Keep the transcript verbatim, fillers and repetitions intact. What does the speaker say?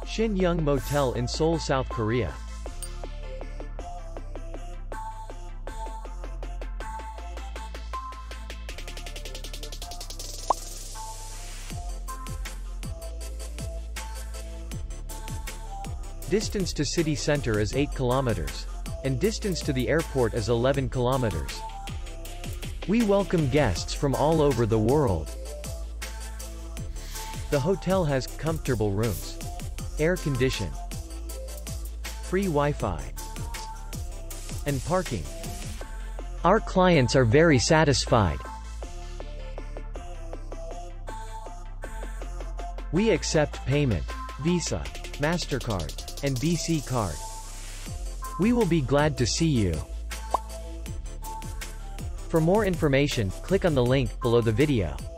Shin Young Motel in Seoul, South Korea. Distance to city center is eight kilometers. And distance to the airport is eleven kilometers. We welcome guests from all over the world. The hotel has comfortable rooms, air condition, free Wi-Fi, and parking. Our clients are very satisfied. We accept payment, Visa, MasterCard, and B C card. We will be glad to see you. For more information, click on the link below the video.